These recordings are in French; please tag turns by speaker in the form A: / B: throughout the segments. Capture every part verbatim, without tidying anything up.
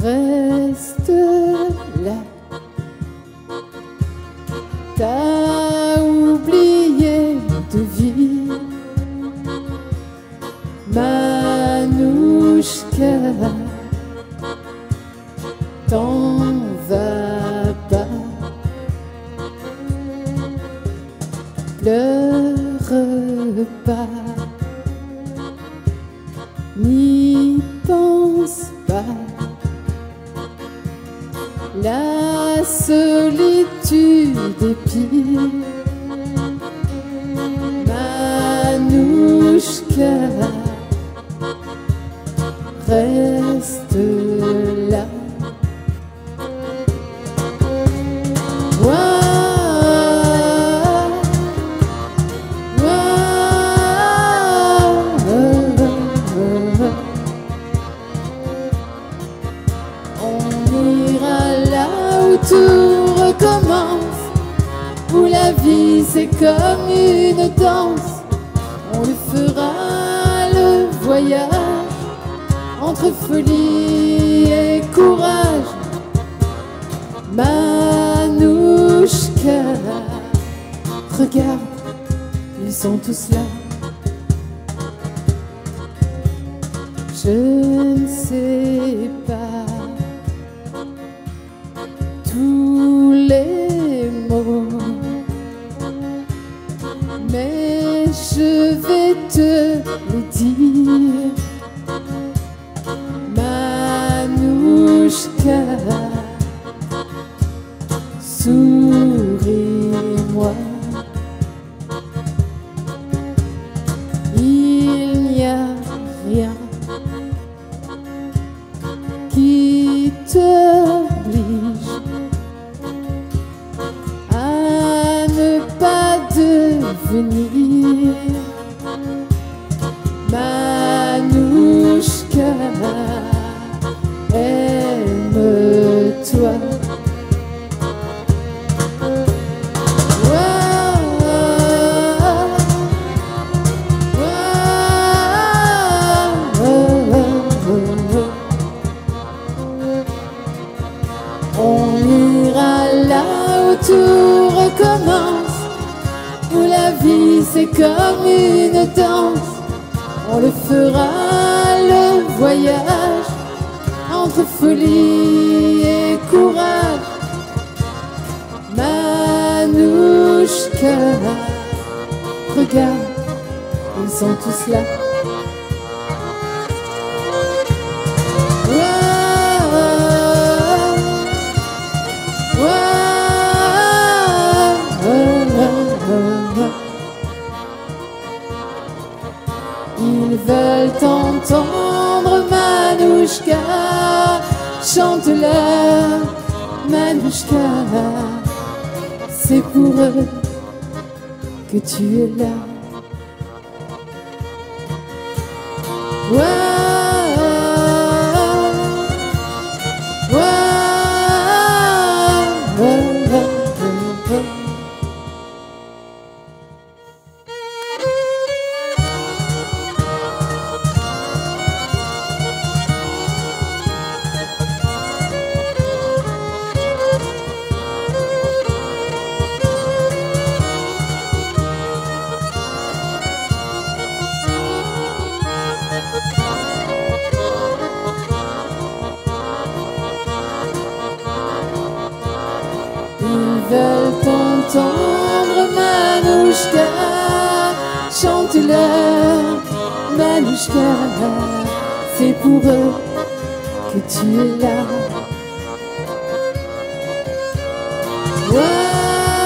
A: reste là. T'as oublié de vivre, Manouchka, t'en vas pas. Pleure pas, n'y pense pas. La solitude est pire, Manouchka, reste là. Tout recommence, où la vie c'est comme une danse. On le fera le voyage entre folie et courage. Manouchka, regarde, ils sont tous là. Je ne sais pas tous les mots, mais je vais te le dire. Manouchka, souris-moi. Il n'y a rien qui t'oblige à ne pas devenir Manouchka. Aime-toi. Tout recommence, où la vie c'est comme une danse. On le fera le voyage entre folie et courage. Manouchka, regarde, ils sont tous là. Ils veulent t'entendre, Manouchka, chante-leur, Manouchka, c'est pour eux que tu es là. Ouais. Ils veulent t'entendre, Manouchka, chante-leur, Manouchka, c'est pour eux que tu es là. Ouais.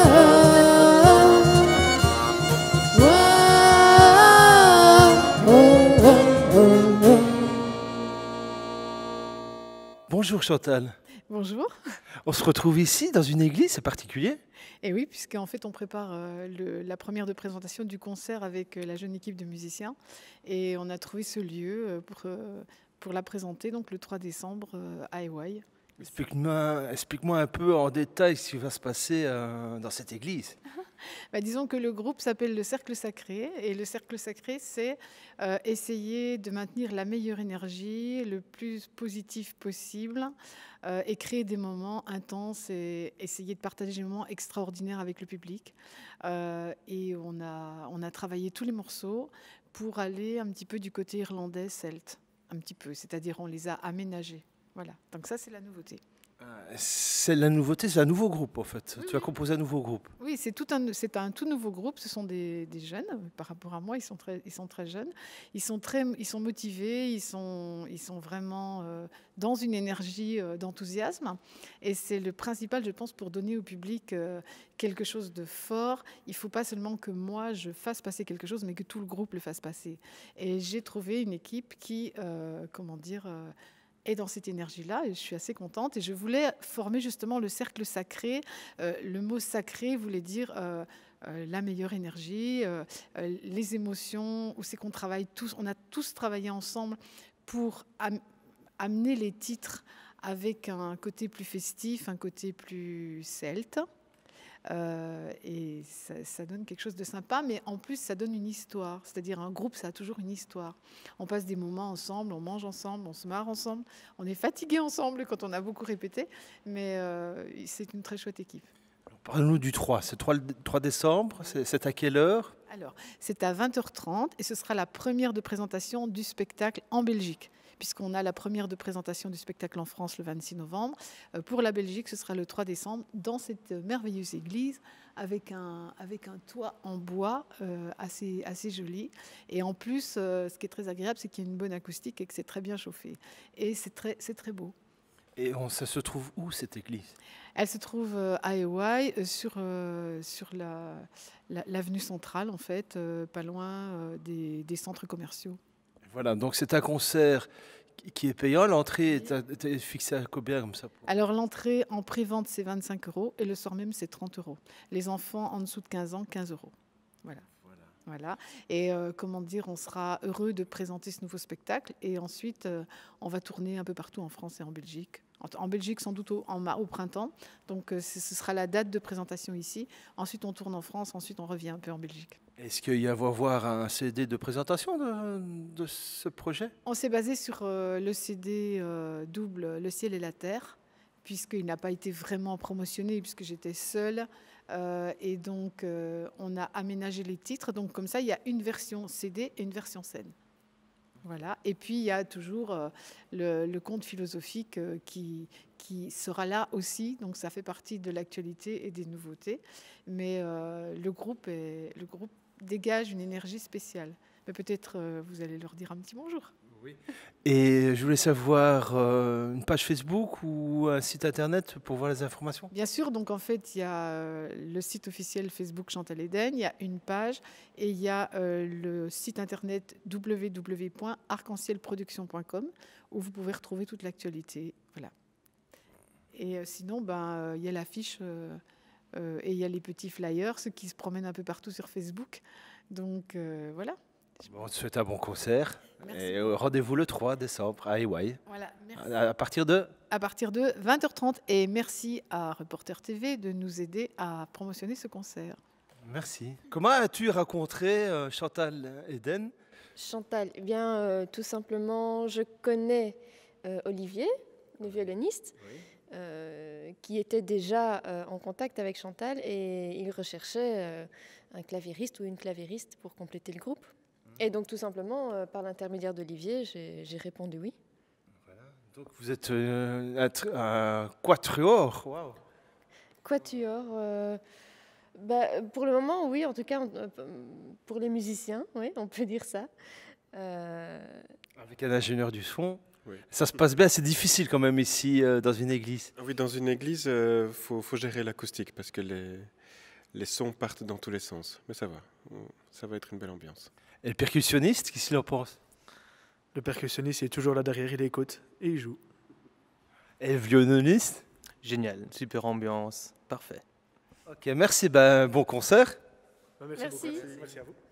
B: Bonjour Chantal.
C: Bonjour.
B: On se retrouve ici dans une église, c'est particulier?
C: Et oui, puisqu'en fait on prépare euh, le, la première de présentation du concert avec euh, la jeune équipe de musiciens. Et on a trouvé ce lieu euh, pour, euh, pour la présenter donc le trois décembre euh, à Ewaï.
B: Explique-moi explique-moi un peu en détail ce qui va se passer euh, dans cette église.
C: Bah, disons que le groupe s'appelle le Cercle Sacré. Et le Cercle Sacré, c'est euh, essayer de maintenir la meilleure énergie, le plus positif possible, euh, et créer des moments intenses et essayer de partager des moments extraordinaires avec le public. Euh, et on a, on a travaillé tous les morceaux pour aller un petit peu du côté irlandais, celte, un petit peu. C'est-à-dire on les a aménagés. Voilà. Donc ça, c'est la nouveauté.
B: C'est la nouveauté, c'est un nouveau groupe en fait.
C: Oui,
B: Tu as
C: oui.
B: composé un nouveau groupe.
C: Oui, c'est tout un, c'est un tout nouveau groupe. Ce sont des, des jeunes. Par rapport à moi, ils sont très, ils sont très jeunes. Ils sont très, ils sont motivés. Ils sont, ils sont vraiment euh, dans une énergie euh, d'enthousiasme. Et c'est le principal, je pense, pour donner au public euh, quelque chose de fort. Il ne faut pas seulement que moi je fasse passer quelque chose, mais que tout le groupe le fasse passer. Et j'ai trouvé une équipe qui, euh, comment dire. Euh, Et dans cette énergie-là, et je suis assez contente. Et je voulais former justement le cercle sacré. Euh, le mot sacré voulait dire euh, euh, la meilleure énergie, euh, euh, les émotions, où c'est qu'on travaille tous, on a tous travaillé ensemble pour am amener les titres avec un côté plus festif, un côté plus celte. Euh, et ça, ça donne quelque chose de sympa, mais en plus ça donne une histoire. C'est-à-dire un groupe, ça a toujours une histoire. On passe des moments ensemble, on mange ensemble, on se marre ensemble, on est fatigué ensemble quand on a beaucoup répété, mais euh, c'est une très chouette équipe.
B: Parle-nous du trois, c'est le trois décembre, c'est à quelle heure?
C: Alors, c'est à vingt heures trente et ce sera la première de présentation du spectacle en Belgique, puisqu'on a la première de présentation du spectacle en France le vingt-six novembre. Euh, pour la Belgique, ce sera le trois décembre, dans cette merveilleuse église, avec un, avec un toit en bois euh, assez, assez joli. Et en plus, euh, ce qui est très agréable, c'est qu'il y a une bonne acoustique et que c'est très bien chauffé. Et c'est très, c'est très beau.
B: Et on, ça se trouve où, cette église?
C: Elle se trouve euh, à Hawaii, euh, sur, euh, sur la, la, l'avenue centrale, en fait, euh, pas loin euh, des, des centres commerciaux.
B: Voilà, donc c'est un concert qui est payant. L'entrée est, est fixée à combien comme ça?
C: Alors l'entrée en pré-vente, c'est vingt-cinq euros et le soir même, c'est trente euros. Les enfants en dessous de quinze ans, quinze euros. Voilà. Voilà. Voilà. Et euh, comment dire, on sera heureux de présenter ce nouveau spectacle. Et ensuite, euh, on va tourner un peu partout en France et en Belgique. En, en Belgique, sans doute au, en, au printemps. Donc euh, ce sera la date de présentation ici. Ensuite, on tourne en France. Ensuite, on revient un peu en Belgique.
B: Est-ce qu'il y a à voir un C D de présentation de, de ce projet?
C: On s'est basé sur euh, le C D euh, double Le ciel et la terre, puisqu'il n'a pas été vraiment promotionné, puisque j'étais seule. Euh, et donc, euh, on a aménagé les titres. Donc, comme ça, il y a une version C D et une version scène. Voilà. Et puis, il y a toujours euh, le, le conte philosophique euh, qui, qui sera là aussi. Donc, ça fait partie de l'actualité et des nouveautés. Mais euh, le groupe est, le groupe dégage une énergie spéciale. Mais peut-être euh, vous allez leur dire un petit bonjour.
B: Oui. Et je voulais savoir euh, une page Facebook ou un site internet pour voir les informations?
C: Bien sûr, donc en fait, il y a euh, le site officiel Facebook Chantal Eden, il y a une page et il y a euh, le site internet w w w point arc en ciel production point com où vous pouvez retrouver toute l'actualité. Voilà. Et euh, sinon, ben, euh, il y a l'affiche euh, euh, et il y a les petits flyers, ceux qui se promènent un peu partout sur Facebook. Donc euh, voilà.
B: Bon, on te souhaite un bon concert.
C: Merci.
B: Et rendez-vous le trois décembre à Hawaii.
C: Voilà, merci.
B: À partir de
C: À partir de vingt heures trente. Et merci à Reporter T V de nous aider à promotionner ce concert.
B: Merci. Comment as-tu rencontré euh, Chantal Eden?
D: Chantal, eh bien, euh, tout simplement, je connais euh, Olivier, le violoniste, oui. euh, qui était déjà euh, en contact avec Chantal et il recherchait euh, un claviériste ou une claviériste pour compléter le groupe. Et donc, tout simplement, euh, par l'intermédiaire d'Olivier, j'ai répondu oui.
B: Voilà. Donc, vous êtes euh, un, un quatuor. Wow.
D: Quatuor euh, bah, pour le moment, oui. En tout cas, pour les musiciens, oui, on peut dire ça. Euh...
B: Avec un ingénieur du son. Oui. Ça se passe bien. C'est difficile quand même ici, euh, dans une église.
E: Oui, dans une église, il euh, faut, faut gérer l'acoustique parce que les, les sons partent dans tous les sens. Mais ça va. Ça va être une belle ambiance.
B: Et le percussionniste, qu'est-ce qu'il en pense?
F: Le percussionniste est toujours là derrière, il écoute et il joue.
B: Et le violoniste?
G: Génial, super ambiance, parfait.
B: Ok, merci, ben, bon concert.
F: Merci,
D: merci.
F: Beaucoup. Merci à vous.